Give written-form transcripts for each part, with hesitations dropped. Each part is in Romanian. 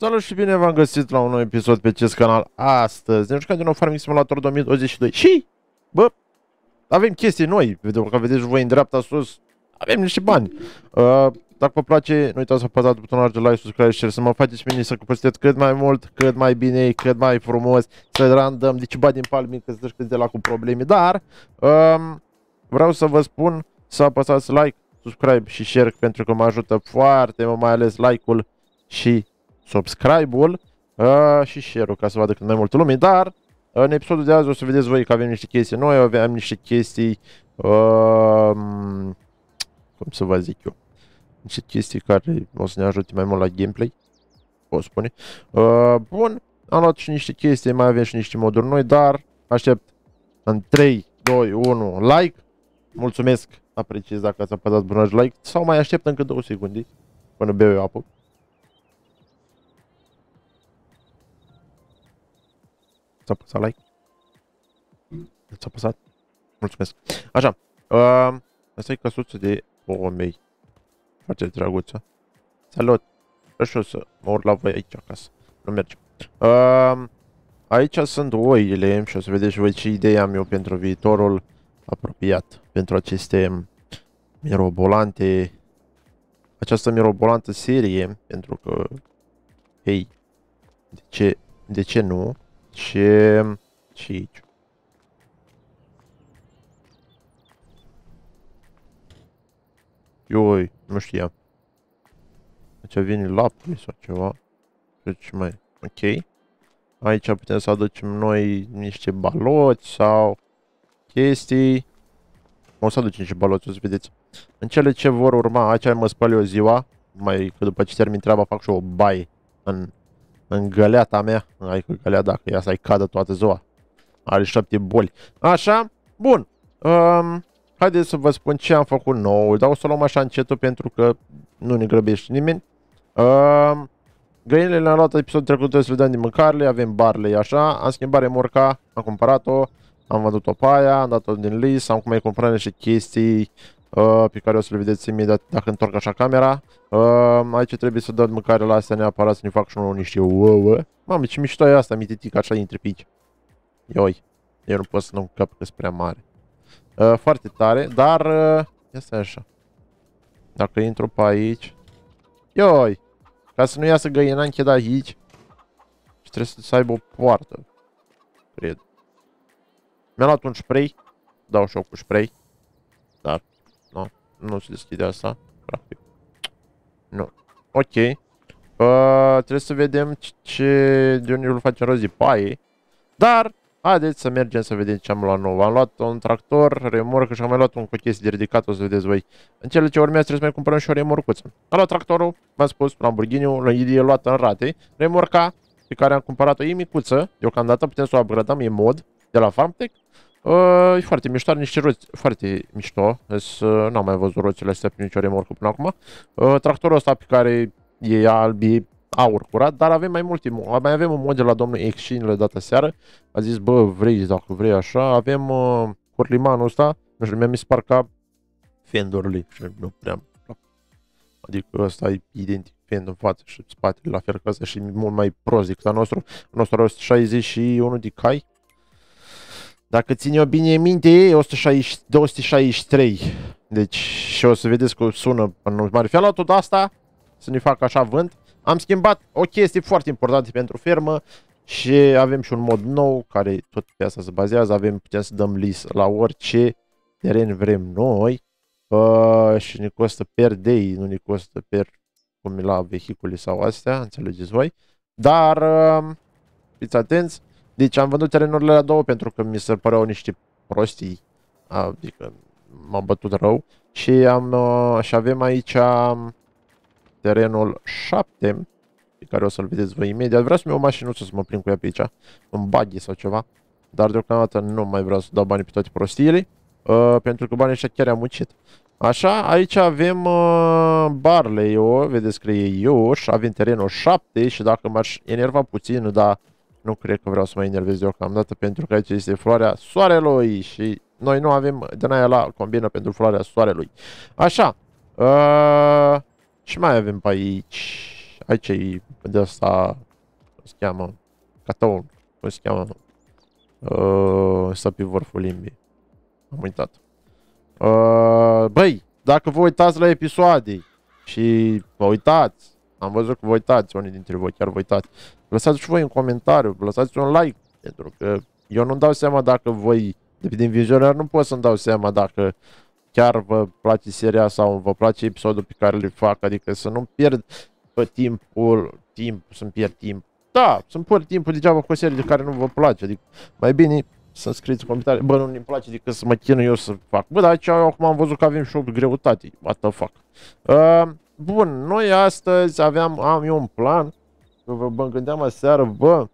Salut și bine v-am găsit la un nou episod pe acest canal. Astăzi ne jucăm din nou Farming Simulator 2022 și, bă, avem chestii noi. Dacă vedeți voi în dreapta sus, avem niște bani. Dacă vă place, nu uitați să apăsați butonul de like, subscribe și share, să mă faceți mine să căpățiteți cât mai mult, cât mai bine, cât mai frumos, să randăm, deci bani din palmi, că să știți de la cu probleme. Dar, vreau să vă spun să apăsați like, subscribe și share, pentru că mă ajută foarte mult, mai ales like-ul și subscribe-ul și share-ul, ca să vadă cât mai multă lume. Dar în episodul de azi o să vedeți voi că avem niște chestii noi, avem niște chestii cum să vă zic eu, niște chestii care o să ne ajute mai mult la gameplay, o spune. Bun, am luat și niște chestii, mai avem și niște moduri noi, dar aștept în 3, 2, 1, like. Mulțumesc, apreciez dacă ați apăsat butonul de like, sau mai aștept încă 2 secunde până beau eu apă. Ați apăsat like? Ați apăsat? Mulțumesc. Așa, asta e căsuță de pomei. Foarte drăguță. Salut! Vreau să mă urc la voi aici acasă. Nu merge. Aici sunt oile și o să vedeți voi ce idei am eu pentru viitorul apropiat. Pentru aceste mirobolante. Această mirobolantă serie. Pentru că, hei, de ce nu? Și aici. Ioi, nu știam. Aici vine lapte sau ceva. Deci mai ok. Aici putem să aducem noi niște baloți sau chestii. O să aducem niște baloți, o să vedeți. În cele ce vor urma, aici mă spăl eu ziua. Mai că după ce termin treaba fac și o baie în găleata mea. Hai că gălea, dacă ea să-i cadă toată ziua. Are 7 boli. Așa, bun. Haideți să vă spun ce am făcut nou. Dar o să luăm așa încetul pentru că nu ne grăbește nimeni. Găinile le-am luat episodul trecut, să le dăm din mâncare. Avem barley așa. Am schimbat remorca, am cumpărat-o. Am văzut-o pe aia, am dat-o din list. Am cum mai cumpărat niște chestii pe care o să le vedeți imediat dacă întorc așa camera. Aici trebuie să dau mâncare la astea neapărat, să ne fac și unul niște ouă. Mamă, ce mișto e asta, mititic, așa intre pe aici. Ioi, eu nu pot să nu cap că-s prea mare. Foarte tare, dar ia stai așa. Dacă intru pe aici. Ioi, ca să nu iasă găina închid aici. Și trebuie să aibă o poartă. Cred. Mi-am luat un spray. Dau și eu cu spray. Dar nu se deschide asta. Practic. Nu. Ok. Trebuie să vedem de unde îl facem rost de paie. Dar haideți să mergem să vedem ce am luat nou. Am luat un tractor, remorcă și am mai luat un cu chestii de ridicat, o să vedeți voi. În cele ce urmează trebuie să mai cumpărăm și o remorcuță. Am luat tractorul, v-am spus, Lamborghini-ul, e luat în rate. Remorca, pe care am cumpărat-o, e micuță, deocamdată putem să o upgradăm, e mod de la FarmTech. E foarte mișto, are niște roți foarte mișto. N-am mai văzut roțile astea pe nicio remorcă până acum. Tractorul ăsta pe care e alb, e aur curat, dar avem mai multe. Mai avem un mod de la domnul Exchange data seară. A zis, bă, vrei, dacă vrei așa. Avem Corlimanul ăsta. Nu știu, mi-a spart ca Fendorului. Și nu prea. Adică ăsta e identic Fend în față și spatele la fel ca ăsta și mult mai prost decât al nostru. Al nostru are 161 de cai. Dacă țin eu bine minte, e 263. Deci, și o să vedeți că sună în mare. Fi-a luat tot asta, să ne facă așa vânt. Am schimbat o chestie foarte importantă pentru fermă și avem și un mod nou, care tot pe asta se bazează. Putem să dăm list la orice teren vrem noi. Și ne costă per day, nu ne costă per cum e la vehicule sau astea, înțelegeți voi. Dar, fiți atenți. Deci am vândut terenurile la două pentru că mi se păreau niște prostii. Adică m-am bătut rău. Și avem aici terenul 7, pe care o să-l vedeți voi imediat. Vreau să-mi iau o mașinuță să mă plimb cu ea pe aici. Un buggy sau ceva. Dar deocamdată nu mai vreau să dau banii pe toate prostiile. Pentru că banii ăștia chiar am muncit. Așa, aici avem barley-ul. Vedeți că e Ioș. Avem terenul 7 și dacă m-aș enerva puțin, dar nu cred că vreau să mă enervez deocamdată, pentru că aici este floarea soarelui și noi nu avem din aia la combină pentru floarea soarelui. Așa. Și mai avem pe aici. aici e de asta, cum se cheamă, cataon, cum se cheamă, stă pe vârful limbii. Am uitat. Băi, dacă vă uitați la episoade și vă uitați, am văzut că vă uitați, unii dintre voi chiar vă uitați, lăsați și voi un comentariu, lăsați un like, pentru că eu nu-mi dau seama dacă voi, din vizionar nu pot să-mi dau seama dacă chiar vă place seria sau vă place episodul pe care le fac, adică să nu pierd pe să-mi pierd timp. Da, să-mi pierd timpul degeaba cu o serie de care nu vă place, adică mai bine să scrieți în comentarii, bă, nu-mi place decât să mă chinui eu să fac. Bă, dar aici acum am văzut că avem și o greutate, what the fuck. Bun, noi astăzi am eu un plan, că mă gândeam aseară, bă,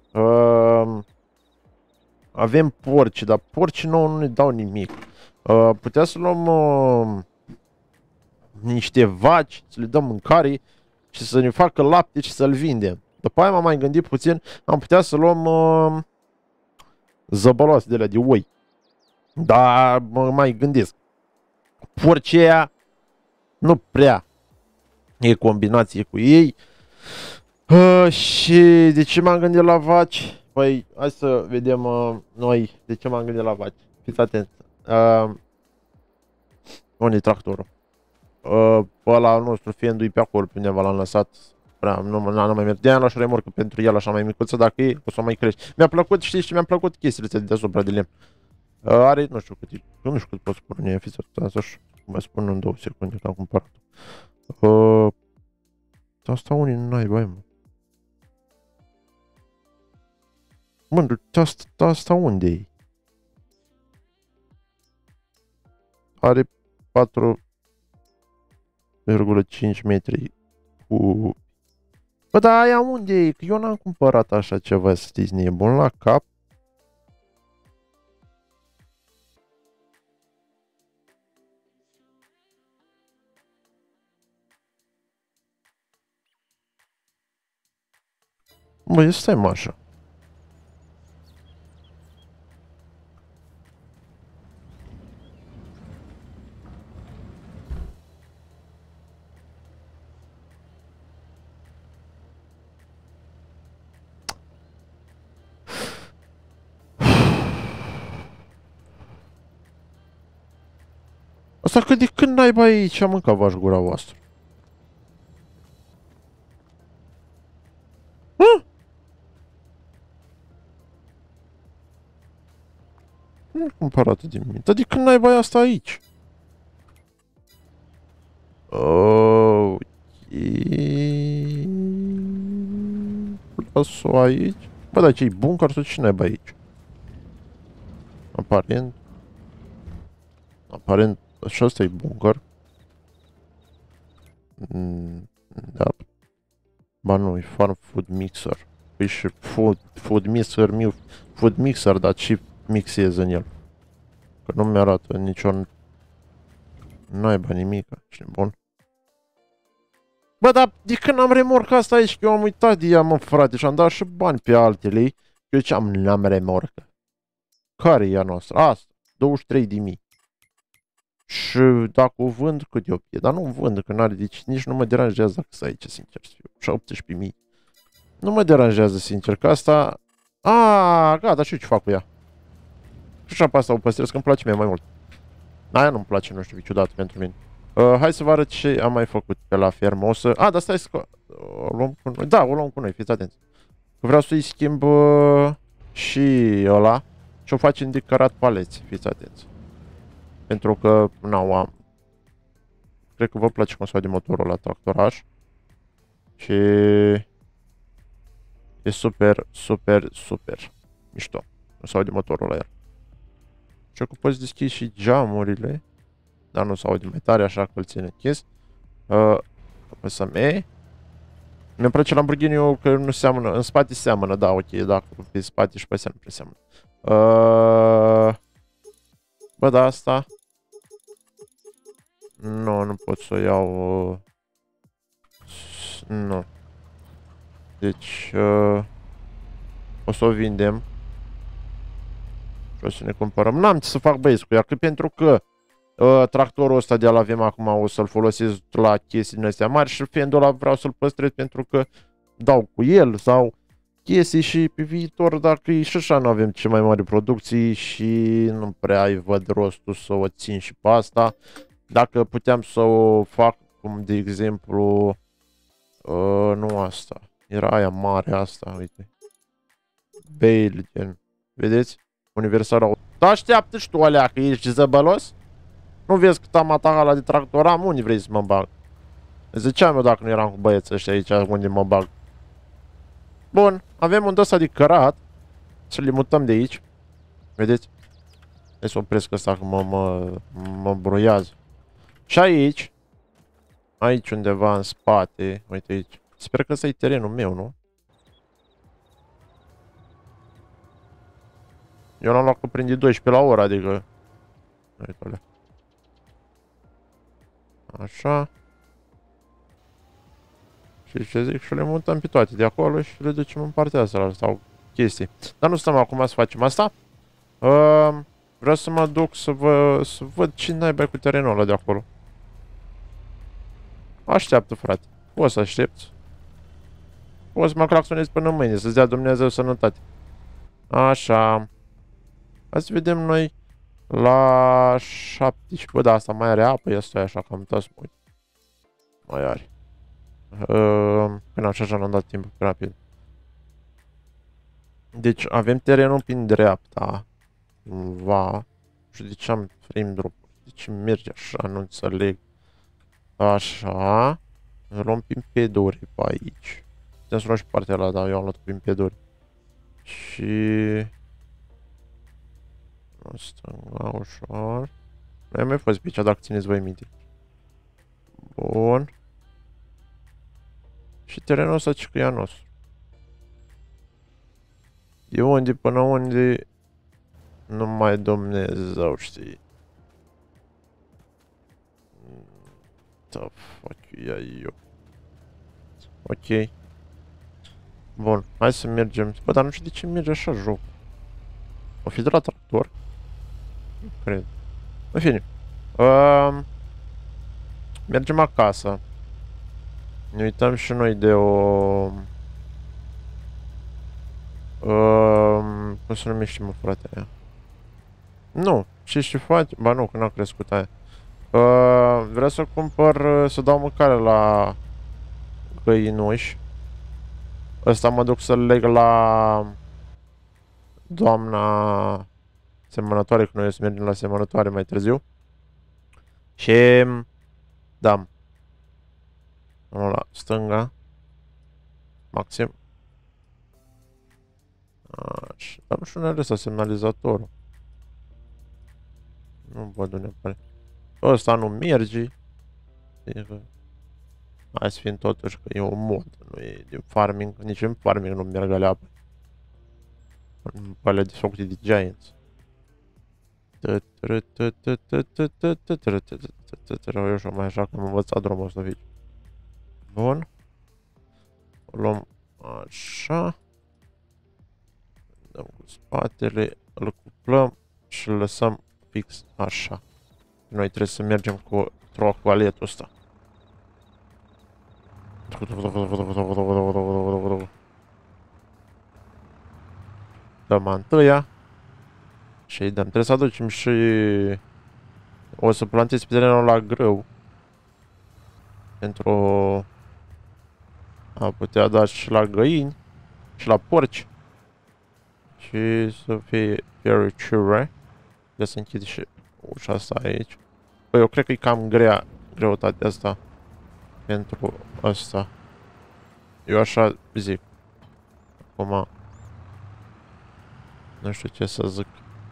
avem porci, dar porci nouă nu ne dau nimic. Putea să luăm niște vaci, să le dăm mâncare și să ne facă lapte și să-l vindem. După aia m-am mai gândit puțin, am putea să luăm zăbăloase de alea de oi. Dar mă mai gândesc. Porcii aia nu prea e combinație cu ei. Și de ce m-am gândit la vaci? Păi, hai să vedem noi de ce m-am gândit la vaci. Fiți atenți. Unde-i tractorul? Ăla nostru fiindu-i pe acolo, pe undeva l-am lăsat. Prea, nu mai merg. De-aia l-aș remorcă pentru el așa mai micuță, dacă e, o să mai crești. Mi-a plăcut, știi, și mi-a plăcut chestiile astea de deasupra de lemn. Are, nu știu cât e, nu știu cât pot spune, fiți așa, mai spun în 2 secunde că am cumpărat. Asta unii n-ai, băi, mă. Mă, asta unde e? Are 4,5 metri cu... Bă, dar aia unde e? Că eu n-am cumpărat așa ceva, să știți, nebun la cap. Bă, stai mă așa. Asta că de când naiba aici am mâncat v-aș gura voastră? Nu cumpărat de mine. Dar de când naiba asta aici? Ok. Las-o aici. Bă, dar ce-i bunker sau ce naiba aici? Aparent, așa ăsta e bunker. Da. Ba nu, e farm food mixer. Păi și food mixer, dar ce mixez în el? Că nu mi-arată nicio... Naiba nimica, ești bun. Bă, dar de când am remorca asta aici, că eu am uitat de ea, mă, frate, și am dat și bani pe altele. Eu ce n-am remorcă? Care e a noastră? Asta, 23.000. Și dacă o vând, cât eu e? Dar nu o vând, că n-are, deci nici nu mă deranjează dacă să aici, sincer să fiu. 18.000. Nu mă deranjează, sincer, că asta... Gata, știu ce fac cu ea. Și așa pe asta o păstrez, că îmi place mie mai mult. Aia nu-mi place, nu știu, ciudat pentru mine. Hai să vă arăt ce am mai făcut pe la fermă. O să... dar stai să... O luăm cu noi. Da, o luăm cu noi, fiți atenți. Vreau să-i schimb și ăla. Și o facem de cărat paleți, fiți atenți. Pentru că, am. Cred că vă place cum se aude motorul la tractoraș. Și... e super, super, super mișto. Nu se aude motorul la el. Și că poți deschide și geamurile. Dar nu se aude mai tare, așa că îl ține închis. Apăsăm E. Mi-mi place Lamborghini-ul că nu seamănă. În spate seamănă, da, ok, dacă pe spate și pe astea nu prea seamănă. Bă, da, asta... Nu pot să o iau... Nu. Deci... o să o vindem. Și o să ne cumpărăm. N-am ce să fac, băieți, cu ea, că pentru că Tractorul ăsta de-al avem acum, o să-l folosesc la chestii din astea mari și fendul ăla vreau să-l păstrez pentru că dau cu el sau chestii și pe viitor, dacă e și așa nu avem ce mai mari producții și nu prea îi văd rostul să o țin și pe asta. Dacă puteam să o fac, cum de exemplu, nu asta, era aia mare asta, uite. Belgian, vedeți? Universal. Da, așteaptă și tu alea, că ești zăbălos? Nu vezi cât am atacat la de tractor am? Unde vrei să mă bag? Ziceam eu dacă nu eram cu băieții ăștia aici, unde mă bag. Bun, avem un ăsta de cărat. Să le mutăm de aici. Vedeți? Hai să opresc ăsta că mă broiază. Și aici. Aici undeva în spate. Uite aici. Sper că ăsta e terenul meu, nu? Eu l-am luat că prinde 12 la oră, adică... Uite-le. Așa. Și ce zic? Și le mutăm pe toate de acolo și le ducem în partea asta sau chestii. Dar nu stăm acum să facem asta. Vreau să mă duc să văd ce naiba cu terenul ăla de acolo. Așteaptă, frate. Poți să aștepți. Poți să mă claxonezi până mâine, să-ți dea Dumnezeu sănătate. Așa. Hai să vedem noi la 17. Bă, da, asta mai are apă, ia stai așa, cam tot mult. Mai are. Până așa n-am dat timp rapid. Deci avem terenul prin dreapta. Cumva. Și de ce am frame drop? De ce merge așa? Nu înțeleg. Așa. Luăm prin peduri pe aici. Putem să luăm și partea ala, dar eu am luat prin peduri. Și... stânga, ușor. Noi am mai fost pe aici, dacă țineți voi minte. Bun. Și terenul ăsta ce că e a nostru. De unde până unde... numai Dumnezeu știe. The fuck e eu. Ok. Bun, hai să mergem. Bă, dar nu știu de ce merge așa joc. O fi de la tractor? Nu cred. În fine. Mergem acasă. Ne uităm și noi de o... cum se numește, mă, frate, aia? Nu, ce faci? Ba nu, că n-a crescut aia. Vreau să cumpăr, să dau mâncare la găinuși. Ăsta mă duc să-l leg la doamna semănătoare, că noi o să mergem la semănătoare mai târziu. Și... da. Am la stânga. Maxim. Așa. Dar nu știu unde are ăsta semnalizatorul. Nu văd unde apare. Ăsta nu merge. Adică... hai să fim totuși că e un mod. Nu e din farming. Nici în farming nu merg alea apă. În alea desfăcute de giants. Eu și mai așa că am învățat drumul ăsta aici. Bun. O luăm așa. Dăm cu spatele, îl cuplăm și îl lăsăm fix așa. Noi trebuie să mergem cu trocoaletul ăsta. Dăm întâia. Și îi dăm. Trebuie să aducem și... o să plantez pe terenul la grâu. Pentru a putea da și la găini. Și la porci. Și să fie fericire. Trebuie să închid și ușa asta aici. Păi eu cred că e cam grea greutatea asta. Pentru asta. Eu așa zic. Acum... nu știu ce să zic.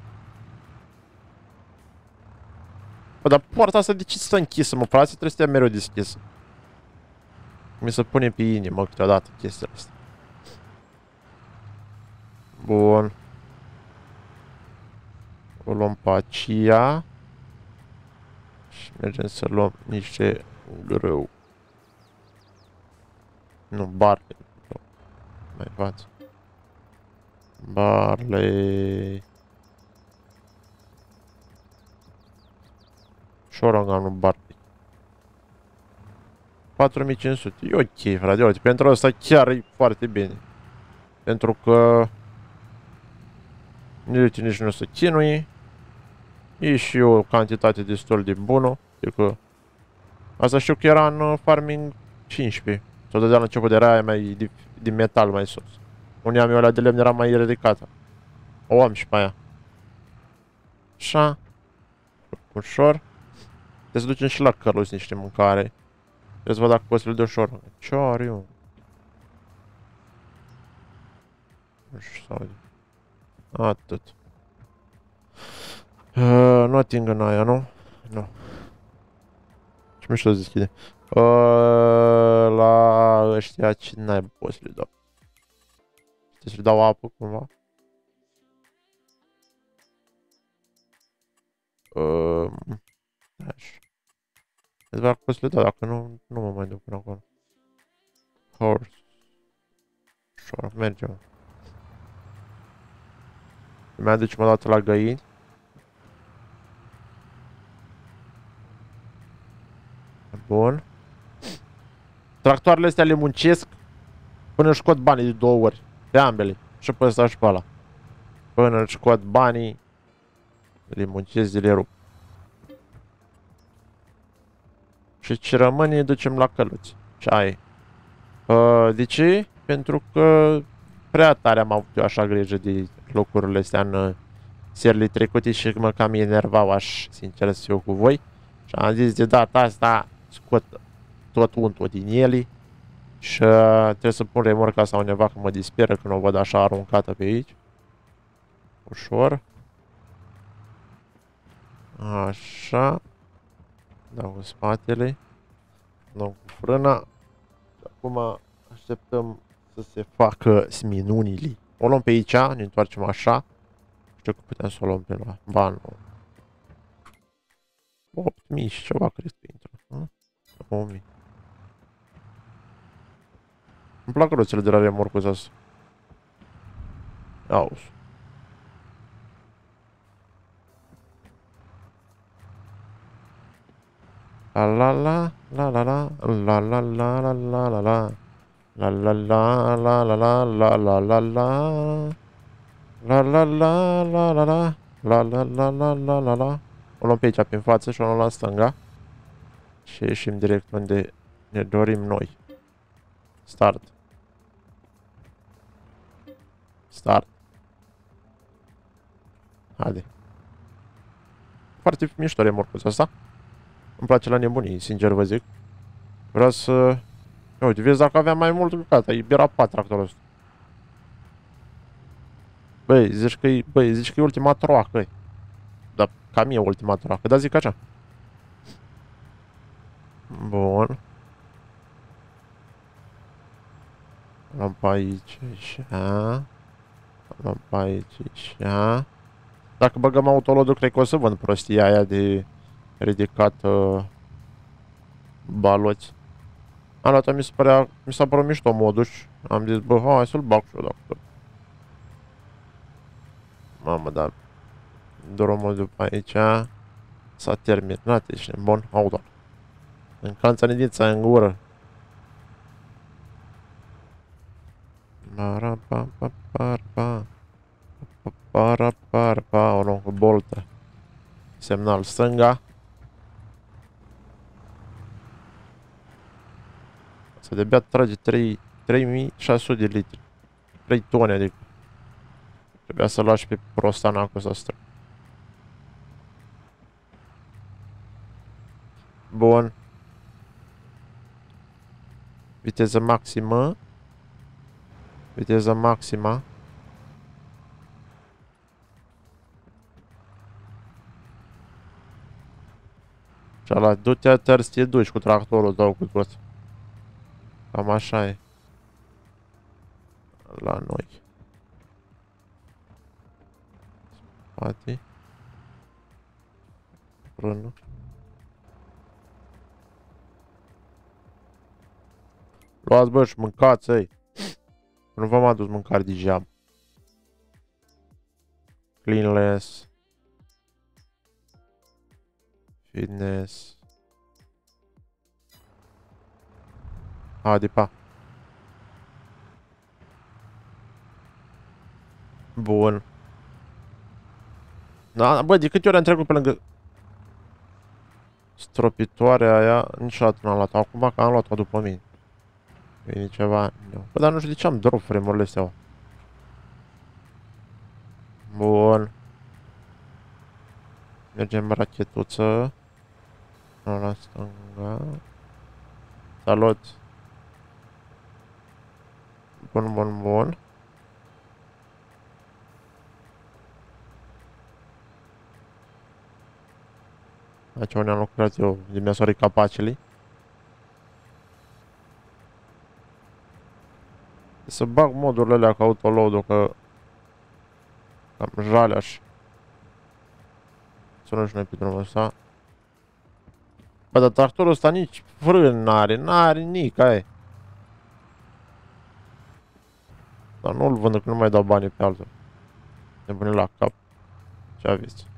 Bă, dar poarta asta de ce stă închisă, mă, frate? Trebuie să stea mereu deschisă. Mi se pune pe inimă câteodată chestia asta. Bun. O luăm pe aceea. Și mergem să luăm niște grâu. Nu, barley. Mai față. Barley. Shorangan, nu Barley. 4500. E ok, frate, uite, pentru asta chiar e foarte bine. Pentru că nici nu se chinuie. E și o cantitate destul de bună. Adică asta știu că era în Farming 15. S-o dădea la început, era aia mai de metal mai sus. Unii am eu alea de lemn era mai ridicată. O am și pe aia. Așa. Ușor. Trebuie să ducem și la Cărlus niște mâncare. Trebuie să văd dacă pot să le dau ușor. Ce are eu? Nu știu, sau... Atât. Nu ating în aia, nu? Nu. Ce mișto se deschide. La ăștia ce n-ai pot să le dau. Trebuie să le dau apă cumva. Așa. Trebuie dacă pot să le dau, dacă nu, nu mă mai duc până acolo. Horse. Ușor, mergem. Mai aducem o dată la găini. Bun. Tractoarele astea le muncesc până își scot banii de 2 ori. Pe ambele. Și pe ăsta și pe ăla. Până își scot banii, le muncesc, le rup. Și ce rămâne, ducem la căluți. Ce ai? De ce? Pentru că prea tare am avut eu așa grijă de locurile astea în serile trecute și mă cam enervau aș, sincer să fiu cu voi. Și am zis de data asta scot tot untul din ele și trebuie să pun remorca sau undeva că mă disperă când o văd așa aruncată pe aici. Ușor. Așa. Dau cu spatele. Dau cu frâna. Acum așteptăm să se facă minunile. O luăm pe aici, ne întoarcem așa. Știu că putem să o luăm pe la banul. 8000 și ceva cred că intră. 9000. Îmi plac roțele de la remorcul ăsta. Auzi. La la la la la la la la la la la la la. La la la la la la la la la la. La la la la la la. La la la la la la la. O luăm pe aici, pe față și o luăm la stânga. Și ieșim direct unde ne dorim noi. Start. Start. Haide. Foarte mișto remorcul ăsta. Îmi place la nebunii, sincer vă zic. Vreau să... Uite, vezi dacă aveam mai mult, gata, era 4 tractorul ăsta. Băi, zici că e ultima troacă. Dar cam e ultima troacă, dar zic așa. Bun. Luăm pe aici, așa. Luăm pe aici, așa. Dacă băgăm autolodul, cred că o să vând prostia aia de ridicat baloți. Am luat, mi s-a părut mișto moduș. Am zis, bă, hai să-l bag și eu dacă tot. Mamă, dar drumul după aici s-a terminat, ești nebun. Au, doar. Încalță nidița în gură. O luăm cu boltă. Semnal stânga. Să de-abia trage 3600 de litri. 3 tone, adică. Trebuia să lași pe prostana cu ăsta. Bun. Viteză maximă. Viteză maximă. Și ala, du-te, trebuie să te duci cu tractorul tău cu tot. Cam așa e. La noi. Spate. Frână. Luați, bă, și mâncați, ei. Nu v-am adus mâncare de geam. Cleanless. Fitness. Haide, pa. Bun. Da, bă, de câte ori am trecut pe lângă stropitoarea aia, niciodată n-am luat-o. Acum că am luat-o după mine. Vine ceva. Bă, dar nu știu de ce am drop frame-urile astea. Bun. Mergem rachetuță. La stânga. Salut. Bun, bun, bun. Aici unde am lucrat eu, de mi-a sorit capacele. Să bag modurile alea ca autoload-ul, că cam jaleaș. Să nu-și noi pe drumul ăsta. Bă, dar tractorul ăsta nici frân n-are nic, aia. Dar nu-l vând, că nu mai dau banii pe altul. Ne pune la cap. Ce aveți?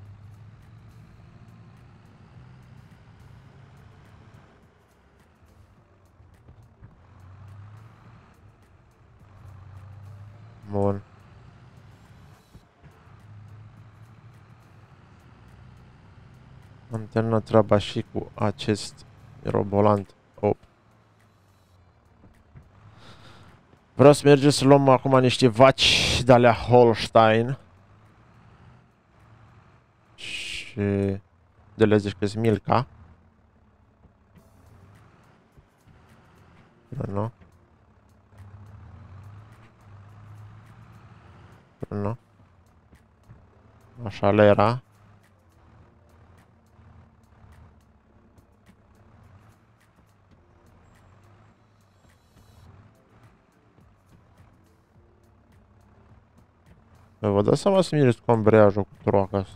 Bun. Am terminat treaba și cu acest mirobolant. Oh. Vreau să mergem să luăm acum niște vaci de-alea Holstein. Și de le zici că-s Milka. Nu. Nu. Așa le era. Vă dați seama să mireți cu ambreiajul cu troaca asta.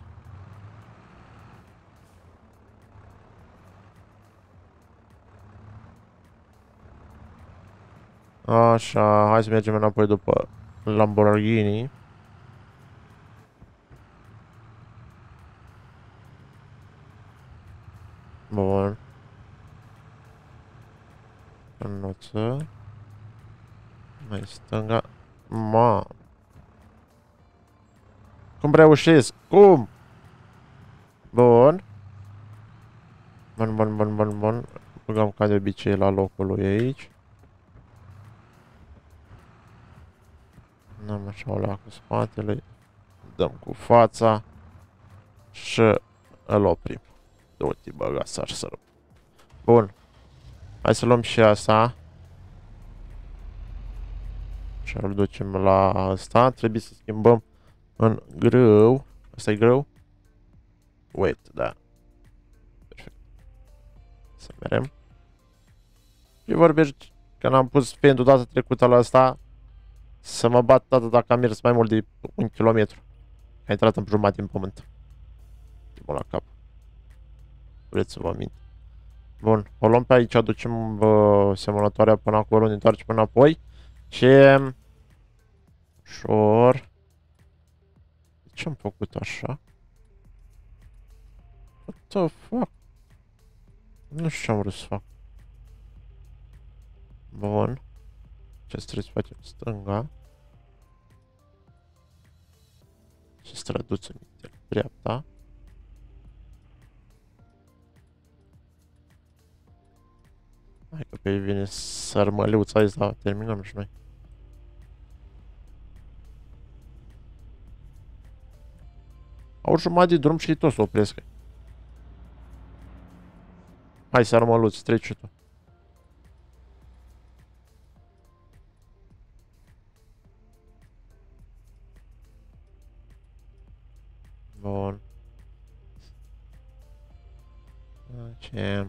Așa, hai să mergem înapoi după Lamborghini. Bun. Cănuță. Mai stânga. Ma. Cum reușesc? Cum? Bun. Bun. Băgăm ca de obicei la locul lui aici. Dăm așa o leacă cu spatele. Dăm cu fața. Și îl oprim. Du-te, băga, sar sără. Bun. Hai să luăm și asta. Și îl ducem la asta. Trebuie să schimbăm în grâu. Asta e grâu? Wait, da. Perfect. Să merem. Și vorbești că n-am pus fendul data trecută la asta. Să mă bat data dacă am mers mai mult de 1 kilometru. A intrat în jumătate în pământ. Mă la cap. Vreți să vă mint. Bun, o luăm pe aici, aducem semănătoarea până acolo, ne întoarcem până apoi. Și... ușor. De ce am făcut așa? What the fuck? Nu știu ce am vrut să fac. Bun. Ce trebuie să facem? Stânga. Și străduță dreapta. Hai că pe ei vine sărmăliuța asta, terminăm și noi. Au jumătate de drum și tot să opresc. Hai sărmăluț, treci și tu. Bun. Ce?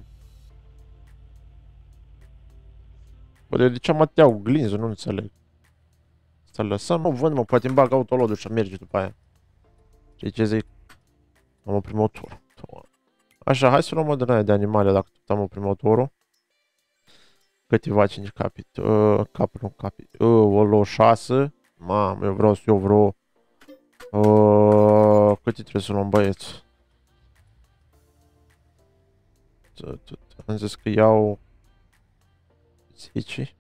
Bă, de ce am atâtea oglinzi? Nu înțeleg. Să lăsăm, nu vând, mă, poate îmi bag autoload-ul și merge după aia. Ce zic? Am oprit motorul. Așa, hai să luăm o din aia de animale dacă tot am oprit motorul. Câteva 5 capit. Capul, capit. O 6. Mamă, eu vreau să iau vreo... câte trebuie să luăm, băieți? Am zis că iau 10.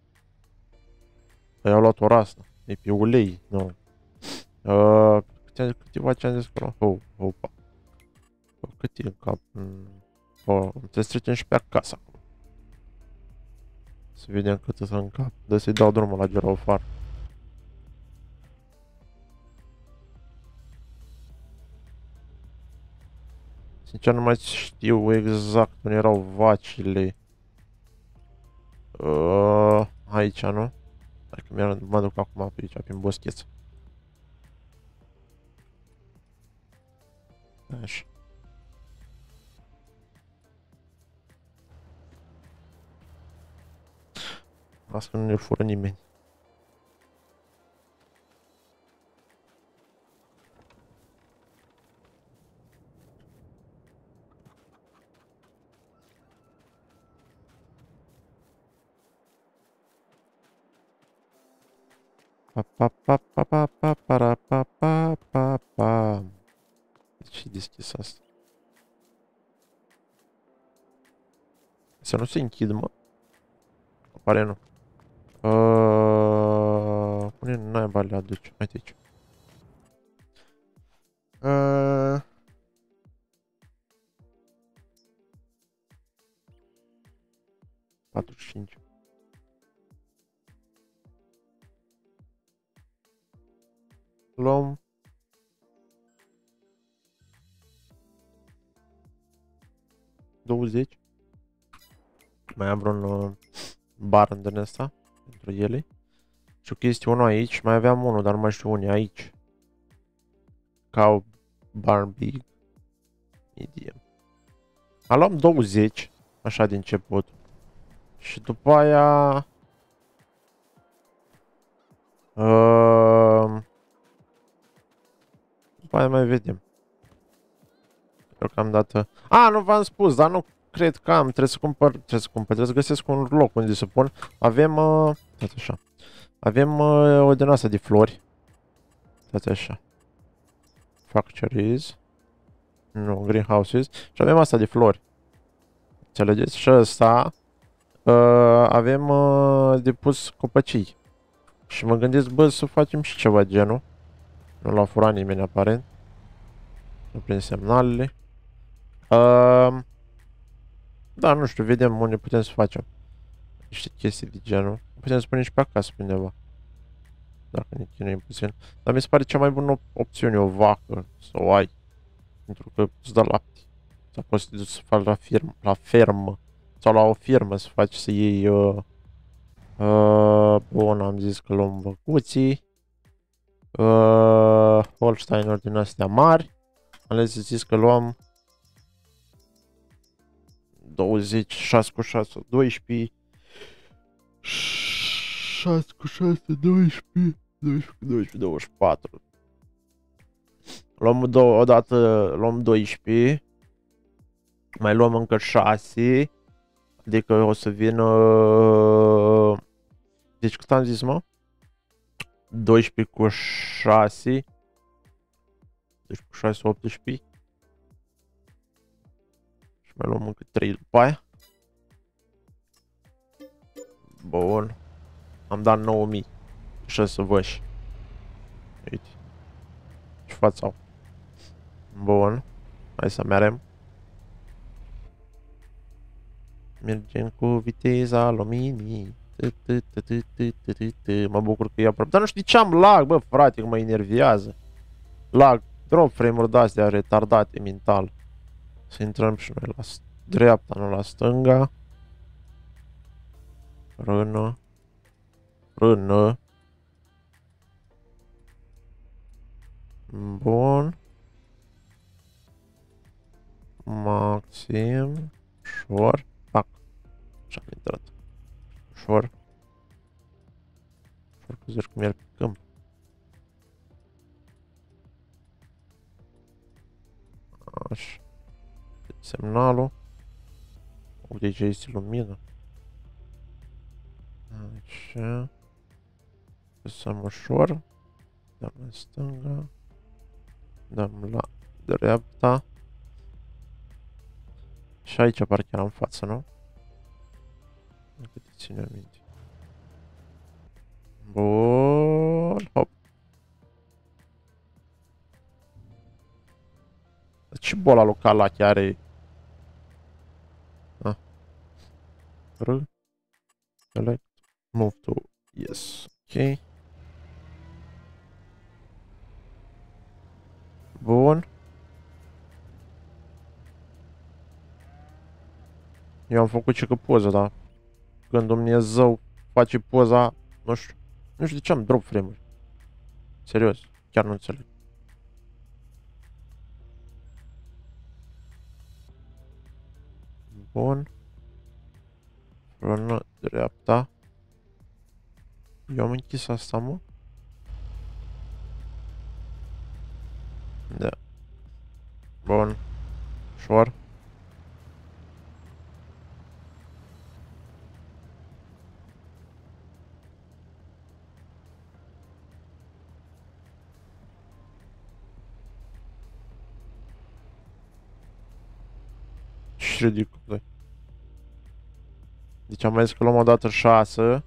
Păi au luat o rasă. E pe ulei, nu. Câteva ce am zis că nu. Opa. Cât e în cap? Trebuie să trecem și pe acasă acum. Să vedem cât să în cap. Dă să-i dau drumul la girofar. Sincer nu mai știu exact unde erau vacile. Aici, nu? Hai că mă duc acum pe aici, prin boscheță. Așa. Asta nu ne fură nimeni. Ce deschis asta? Să nu se închid, mă. Apare nu. Unde naiba le aduce? Uite aici. 45. Luăm. $20. Mai am vreun bar din ăsta pentru ele. Și o chestie, unul aici. Mai aveam unul, dar nu mai știu unde. Aici. Cow bar big. Medium. Am luat 20. Așa din început. Și după aia... după aia mai vedem. Deocamdată... nu v-am spus, dar nu cred că am. Trebuie să găsesc un loc unde să pun. Avem... Stați așa. Avem o din asta de flori. Stați așa. Factories. Nu, greenhouses. Și avem asta de flori. Înțelegeți? Și ăsta... avem de pus copăcii. Și mă gândesc, bă, să facem și ceva genul. Nu l-a furat nimeni aparent. Nu prind semnalele. Da, nu știu, vedem unde putem să facem niște chestii de genul. Putem să punem și pe acasă pe undeva. Dacă ne chinuim puțin. Dar mi se pare cea mai bună opțiune, o vacă să o ai. Pentru că îți dă lapte. Sau poți să te duci să faci la fermă. Sau la o firmă să faci să iei... bun, am zis că luăm văcuții. Holstein-uri din astea mari. Am zis că luăm 20, 6 cu 6, 12. 6 cu 6, 12. 12 cu 12, 24. Luăm odată, luăm 12. Mai luăm încă 6. Adică o să vină... Deci cât am zis, mă? 12 cu 6. 12 cu 6, 18. Și mai luăm încă 3 după aia. Bun. Am dat 9000. Și să văși. Uite. Ce față au. Bun. Hai să merem. Mergem cu viteza luminii. Mă bucur că e aproape. Dar nu știu de ce am lag, bă, frate, că mă enervează. Lag. Drop frame-uri de-astea retardate mental. Să intrăm și noi la dreapta, nu la stânga. Rână. Rână. Bun. Maxim. Ușor. Pac. Și-am intrat. Ușor. Ușor că zici cum merg pe câmp. Așa. Semnalul. Uite ce este lumină. Așa. Lăsăm ușor. Dăm în stânga. Dăm la dreapta. Și aici parcă era în față, nu? Încă te ține minte. Bun, hop. Ce bola locală chiar are? Ah. Select, move to yes. Ok. Bun. Eu am făcut și că poză, dar când Dumnezeu face poza, nu știu. Nu știu de ce am drop frame-uri. Serios, chiar nu înțeleg. Bun. Frână dreapta. Eu am închis asta, mă. Da. Bun. Ușor. Ce ridicol, dai. Deci am mai zis că luăm o dată 6.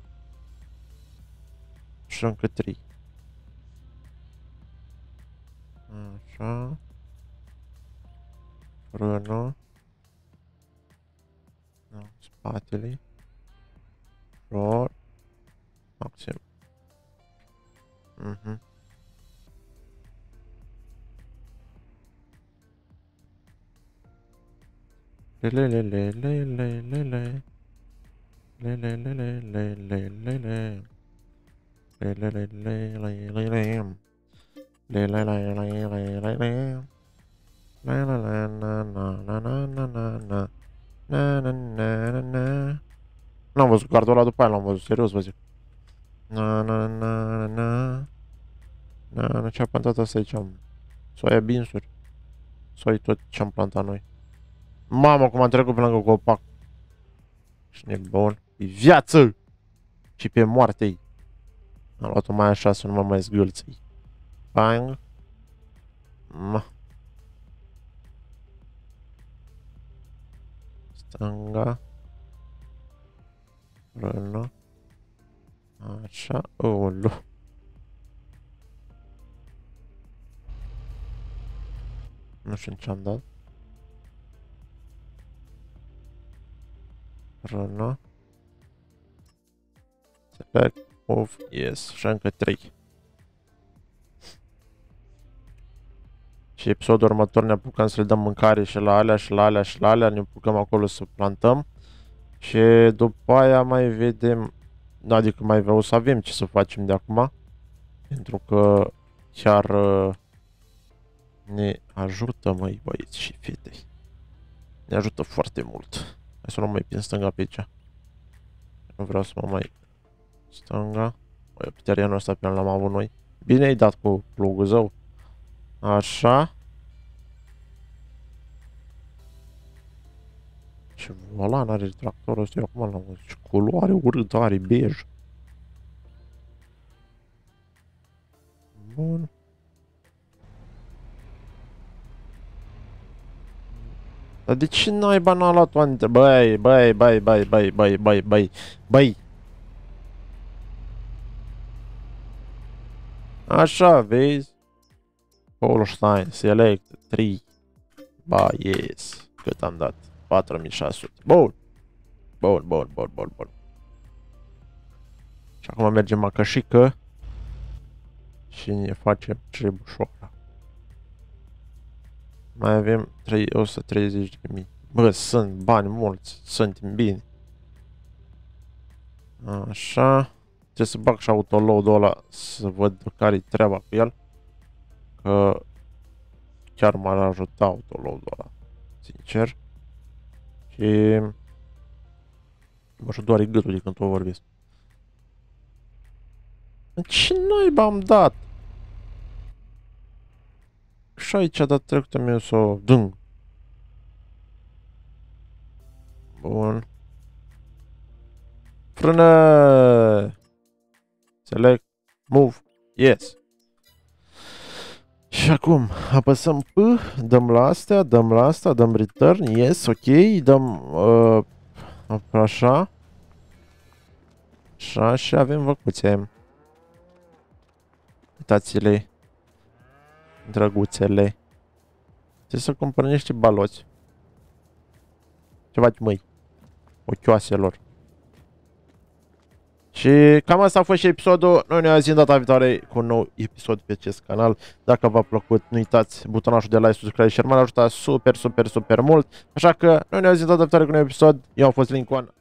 Și încă 3. Așa. Frână. Da, spatele. Ușor. Maxim. Lelelelelelelele. Lelelelelelelele. Lelelelelelelele. Lelelelelelelele. La la la na na na na na na na. Na na na na na. N-am văzut cardul ăla după aia, l-am văzut, serios vă zic. Na na na na na. Na na, ce-a plantat asta aici? Soia beans-uri. Soi tot ce-am plantat noi. Mamă, cum am trecut pe lângă copac. Și nebun. E viață! Și pe moarte-i. Am luat-o mai așa să nu mă mai zgâlțăi. Bang. Stânga. Frână. Așa. Ulu. Nu știu ce-am dat. Frână. Select. Move. Yes. Și încă 3. Și episodul următor ne apucăm să le dăm mâncare și la alea, și la alea, și la alea. Ne apucăm acolo să plantăm. Și după aia mai vedem. Adică mai vreau să avem ce să facem de acum. Pentru că chiar ne ajută, măi, băieți și fete. Ne ajută foarte mult. Hai să nu mai prin stânga pe aici. Nu vreau să mă mai... Stânga. Băi, piterianul ăsta pe l-am avut noi. Bine ai dat cu plugul zău. Așa. Ce volan are tractorul ăsta, eu acum l-am văzut. Ce culoare urâtă are, bej. Bun. Dar de ce naiba n-a luat toate? Băi. Așa, vezi? Holstein, select 3. Ba, yes. Cât am dat? 4600. Bun. Bun. Și acum mergem acășică. Și ne facem trebușoara. Mai avem 130.000. Bă, sunt bani mulți. Suntem bine. Așa. Trebuie să bag și autoload-ul ăla să văd care-i treaba cu el. Că chiar m-ar ajuta autoload-ul ăla. Sincer. Și... mă doare gâtul de când o vorbesc. Ce naiba am dat? Și aici a dat trecută meu să o dâng. Bun. Frână! Select. Move. Yes. Și acum apăsăm P, dăm la astea, dăm la asta, dăm return, yes, ok, dăm așa. Așa și avem văcuțe. Uitați-le. Drăguțele. Trebuie să cumpărăm niște baloți. Ceva de mâini. Ochioaselor. Și cam asta a fost și episodul. Noi ne auzim data viitoare cu un nou episod pe acest canal. Dacă v-a plăcut, nu uitați butonul de like, subscribe și share, m-ar ajuta super, super, super mult. Așa că noi ne auzim data viitoare cu un nou episod. Eu am fost Lincoln.